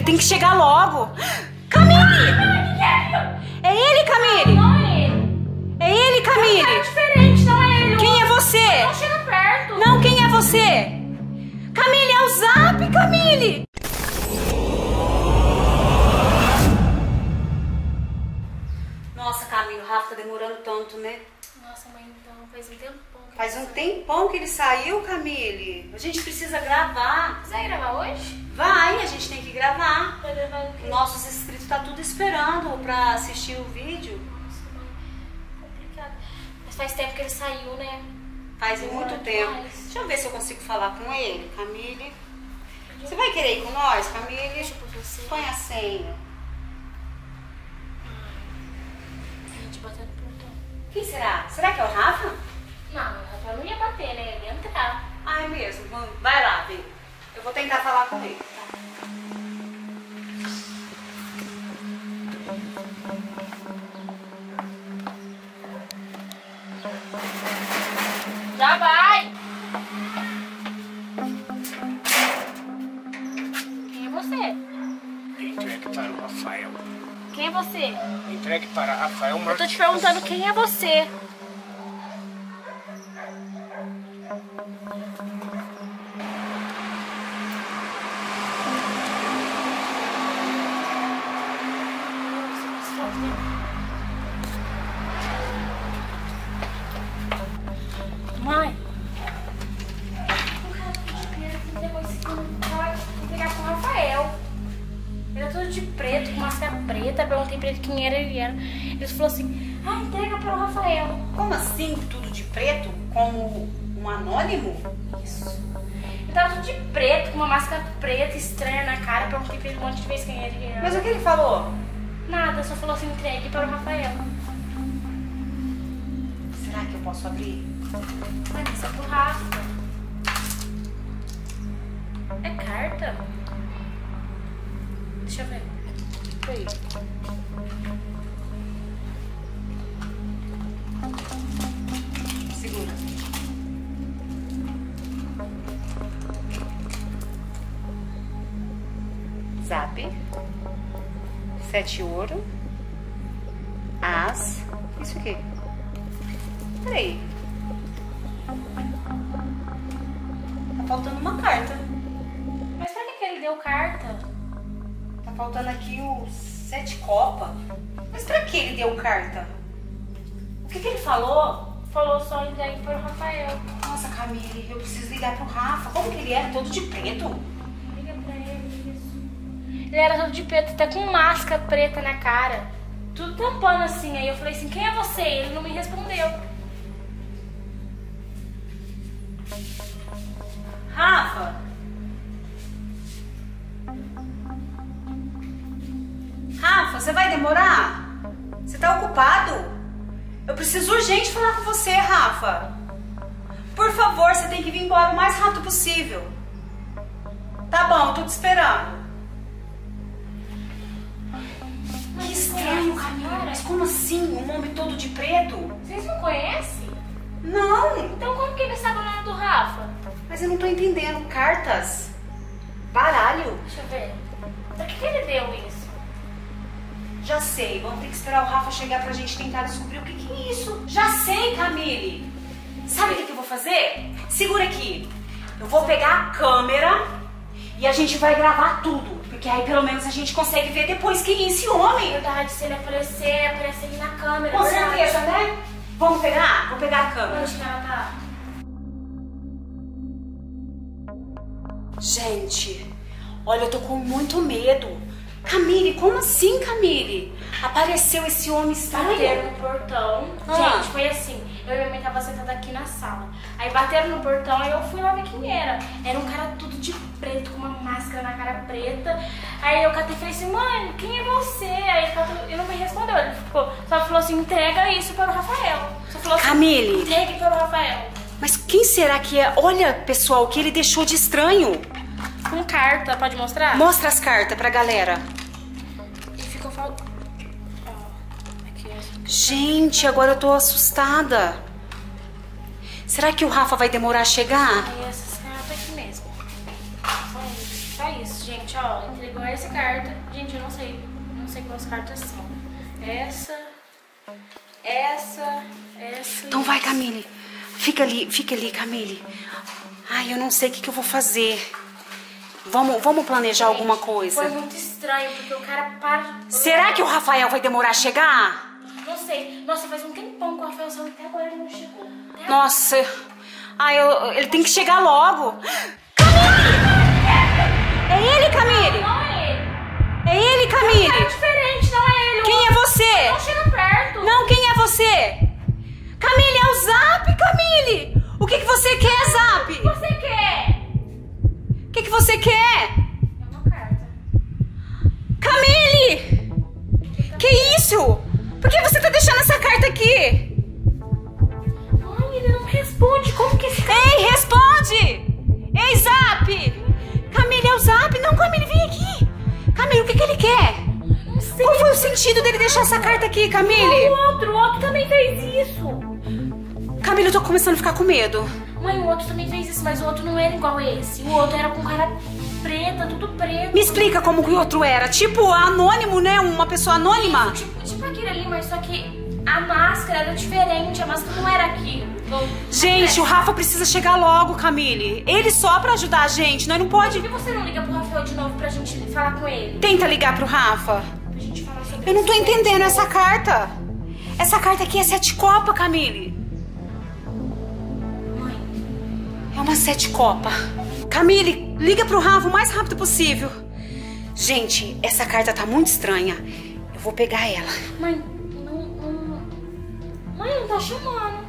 tem que chegar logo. Camille! É ele, Camille? Não é ele. É ele, Camille? É diferente, não é ele. Quem é você? Não chega perto. Não, quem é você? Camille, é o Zap, Camille! Nossa, Camille, o Rafa tá demorando tanto, né? Nossa, mãe, então faz um tempão. Faz um tempão que ele saiu, Camille. A gente precisa gravar. Você vai gravar hoje? Vai, a gente tem que gravar. Vai gravar o quê? Nossos inscritos tá tudo esperando pra assistir o vídeo. Nossa, mãe, complicado. Mas faz tempo que ele saiu, né? Faz muito tempo. Deixa eu ver se eu consigo falar com ele, Camille. Você vai querer ir com nós, Camille? Deixa eu pôr você. Põe a senha. A gente bateu no portão. Quem será? Será que é o Rafa? Não, o Rafael não ia bater, né? Ele ia entrar. Ah, é mesmo. Vai lá, Bê. Eu vou tentar falar com ele. Já vai! Quem é você? Entregue para o Rafael. Quem é você? Entregue para Rafael Eu tô Martins. te perguntando quem é você. Mãe. Vou pegar com o Rafael. Ele era todo de preto, com máscara preta. Perguntei pra ele quem era, ele era. Ele falou assim: ah, entrega para o Rafael. Como assim, tudo de preto? Como um anônimo? Isso. Ele tava tudo de preto, com uma máscara preta estranha na cara. Perguntei pra ele um monte de vezes quem era, ele era. Mas o que ele falou? Nada, só falou assim: entregue para o Rafael. Será que eu posso abrir? Mas isso é pro Rafa. É carta? Deixa eu ver. Foi. Segura. Zap. 7 ouro. As. Isso aqui. Peraí. Tá faltando uma carta. Mas pra que ele deu carta? Tá faltando aqui o 7 copa. Mas pra que ele deu carta? O que ele falou? Falou só entregue para o Rafael. Nossa, Camille, eu preciso ligar pro Rafa. Como que ele era? Todo de preto? Liga pra ele isso. Ele era todo de preto, até com máscara preta na cara. Tudo tampando assim. Aí eu falei assim: quem é você? Ele não me respondeu. Rafa? Rafa, você vai demorar? Você tá ocupado? Eu preciso urgente falar com você, Rafa. Por favor, você tem que vir embora o mais rápido possível. Tá bom, eu tô te esperando. Que estranho, Camila. Mas como assim? Um homem todo de preto? Vocês não conhecem? Não, Então como que ele sabe o nome do Rafa? mas eu não tô entendendo. Cartas? Baralho? Deixa eu ver. Pra que ele deu isso? Já sei, vamos ter que esperar o Rafa chegar pra gente tentar descobrir o que é isso. Já sei, Camille. Sabe o que eu vou fazer? Segura aqui. Eu vou pegar a câmera e a gente vai gravar tudo. Porque aí pelo menos a gente consegue ver depois quem é esse homem. Verdade, se ele aparecer, aparece ali na câmera. Com verdade. certeza, né? Vamos pegar? Vou pegar a câmera. Onde que ela tá? Gente, olha, eu tô com muito medo. Camille, como assim, Camille? Apareceu esse homem Bateram estranho. no portão. Ah. Gente, foi assim. Eu e minha mãe tava sentada aqui na sala. Aí bateram no portão e eu fui lá ver quem era. Era um cara tudo de preto, com uma máscara na cara preta. Aí eu catei e falei assim: mãe, quem é você? Aí ele não me respondeu. Ele só falou assim: entrega isso para o Rafael. Só falou assim: Camille. entregue para o Rafael. Mas quem será que é? Olha, pessoal, o que ele deixou de estranho. Com carta, pode mostrar? Mostra as cartas pra galera. E ficou falando. Gente, agora eu tô assustada. Será que o Rafa vai demorar a chegar? Aí essas cartas aqui mesmo. Só isso, gente. gente, ó, entregou essa carta. Gente, eu não sei quais cartas são. Essa. Então vai, Camille. Fica ali, Camille. Ai, eu não sei o que eu vou fazer. Vamos planejar alguma coisa. Foi muito estranho, porque o cara para... Será que o Rafael vai demorar a chegar? Não sei. Nossa, faz um tempão que o Rafael saiu, até agora ele não chegou. Nossa. Ai, ele tem que chegar logo. Camille! É ele, Camille? Não é ele. É ele, Camille? É diferente, não é ele. Quem é você? Não chega perto. Não, quem é você? Camille, é o Zap, Camille! O que você quer, Zap? O que você quer? O que você quer? É uma carta. Camille! Que isso? Por que você tá deixando essa carta aqui? Mãe, ele não responde. Como que esse cara... Ei, responde! Ei, Zap! Camille, é o Zap? Não, Camille, vem aqui! Camille, o que ele quer? Não sei. Qual foi o sentido dele deixar essa carta aqui, Camille? O outro também fez isso. Camille, eu tô começando a ficar com medo. Mãe, o outro também fez isso, mas o outro não era igual esse. O outro era com cara preta, tudo preto. Me explica como que o outro era. Tipo, anônimo, né? Uma pessoa anônima? Tipo aquele ali, mas só que a máscara era diferente. A máscara não era aquilo. Gente, o Rafa precisa chegar logo, Camille. Ele só pra ajudar a gente, nós não pode... Por que você não liga pro Rafael de novo pra gente falar com ele? Tenta ligar pro Rafa. Pra gente falar sobre Eu não tô isso. entendendo essa carta. Essa carta aqui é 7 copa, Camille. Mãe, É uma 7 copa. Camille, liga pro Rafa o mais rápido possível. Gente, essa carta tá muito estranha. Eu vou pegar ela. mãe, Mãe, não tá chamando.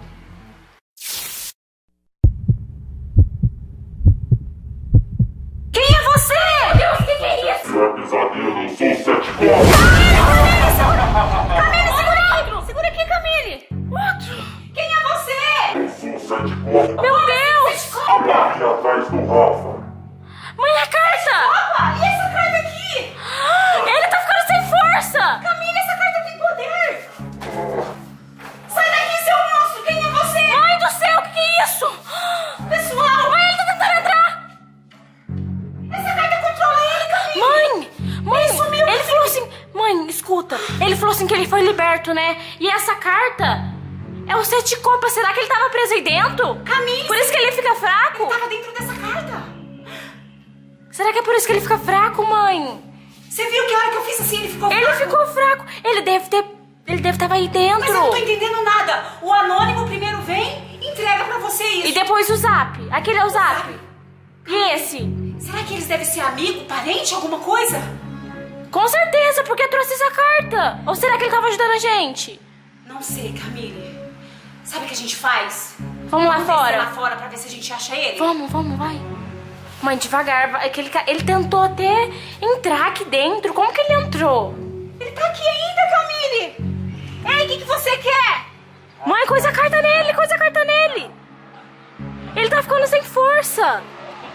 Quem é você? Meu Deus, o que é isso? Pior pesadelo, eu sou o 7 copas. Camille, segura aqui. Segura aqui, Camille. Outro. Quem é você? Eu sou o 7 copas. Meu Deus. Aqui atrás do Rafa. Mãe, a carta. Opa, e essa carta aqui? Ele tá ficando sem força. Camille, essa carta tem poder. Sai daqui, seu monstro. Quem é você? Mãe do céu, o que é isso? Pessoal, Mãe, ele tá tentando entrar. essa carta controla ele, Camille. Mãe, Ele sumiu, ele falou assim... Mãe, escuta. Ele falou assim que ele foi liberto, né? E essa carta é o 7 copas. Será que ele tava preso aí dentro? Camille, Por isso que ele fica fraco? tava dentro dessa carta. Será que é por isso que ele fica fraco, mãe? Você viu que a hora que eu fiz assim, ele ficou Ele fraco? ficou fraco. Ele deve estar aí dentro. Mas eu não tô entendendo nada. O anônimo primeiro vem e entrega pra você isso. E depois o Zap. Aquele é o Zap. E esse? Será que eles devem ser amigo, parente, alguma coisa? Com certeza, porque trouxe essa carta. Ou será que ele tava ajudando a gente? Não sei, Camille. Sabe o que a gente faz? Vamos lá descer fora. lá fora pra ver se a gente acha ele? Vamos, vai. Mãe, devagar. Ele tentou até entrar aqui dentro. Como que ele entrou? Ele tá aqui ainda, Camille. Ei, o que você quer? Mãe, coisa a carta nele. Ele tá ficando sem força.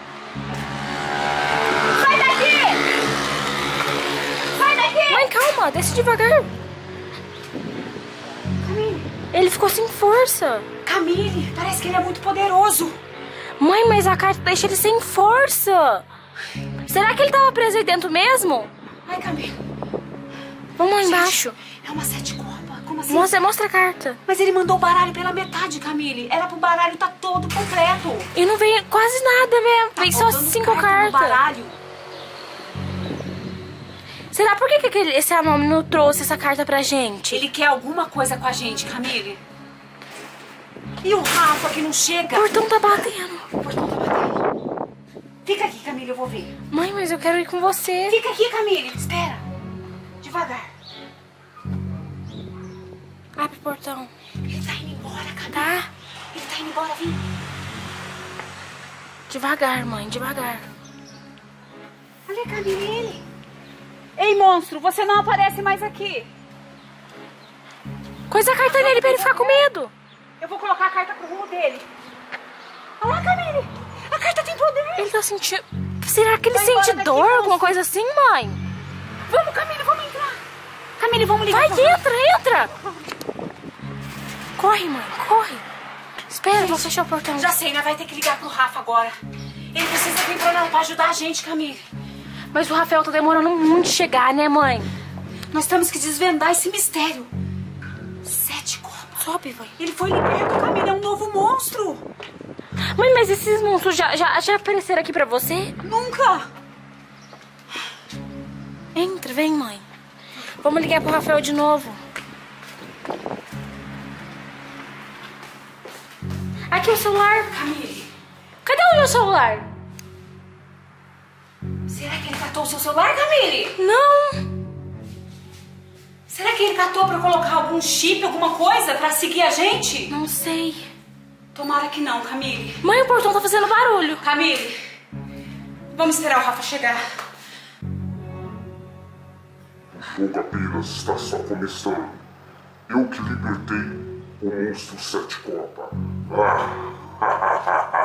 Sai daqui! Sai daqui! Mãe, calma, desce devagar. Camille, Ele ficou sem força. Camille, parece que ele é muito poderoso. Mãe, mas a carta deixa ele sem força. Será que ele tava preso aí dentro mesmo? Ai, Camille. Vamos lá Gente, embaixo. É uma 7 copa. Como assim? Mostra a carta. Mas ele mandou o baralho pela metade, Camille. Era pro baralho tá todo completo. E não veio quase nada, né? Vem só Faltando 5 carta no cartas. baralho. Será por que esse anônimo trouxe essa carta pra gente? Ele quer alguma coisa com a gente, Camille. E o Rafa que não chega? O portão tá batendo. O portão tá batendo. Fica aqui, Camille, eu vou ver. Mãe, mas eu quero ir com você. Fica aqui, Camille. Espera. Devagar. Abre o portão. Ele tá indo embora, Camille. Tá? Ele tá indo embora, vem. Devagar, mãe, devagar. Olha, Camille, ele. Ei, monstro, você não aparece mais aqui. Coisa a carta nele pra ele ficar com medo. Eu vou colocar a carta pro rumo dele. Olha lá, Camille. A carta tem poder. Ele tá sentindo... Será que ele Vai embora sente daqui, dor, moço. alguma coisa assim, mãe? Vamos, Camille, vamos entrar. Camille, vamos ligar. Vai, pro Rafa. entra. Corre, mãe, corre. Espera, vou fechar o portão. Já sei, né? Vai ter que ligar pro Rafa agora. Ele precisa vir pra ajudar a gente, Camille. Mas o Rafael tá demorando muito de chegar, né, mãe? Nós temos que desvendar esse mistério. 7 copas. Sobe, mãe. Ele foi liberto, Camila, é um novo monstro. Mãe, mas esses monstros já apareceram aqui pra você? Nunca. Entra, vem, mãe. Vamos ligar pro Rafael de novo. Aqui o celular. Camille, Cadê o meu celular? será que ele catou o seu celular, Camille? Não. Será que ele catou pra colocar algum chip, alguma coisa pra seguir a gente? Não sei. Tomara que não, Camille. Mãe, o portão tá fazendo barulho. Camille, vamos esperar o Rafa chegar. O jogo apenas está só começando. Eu que libertei o monstro 7 copas.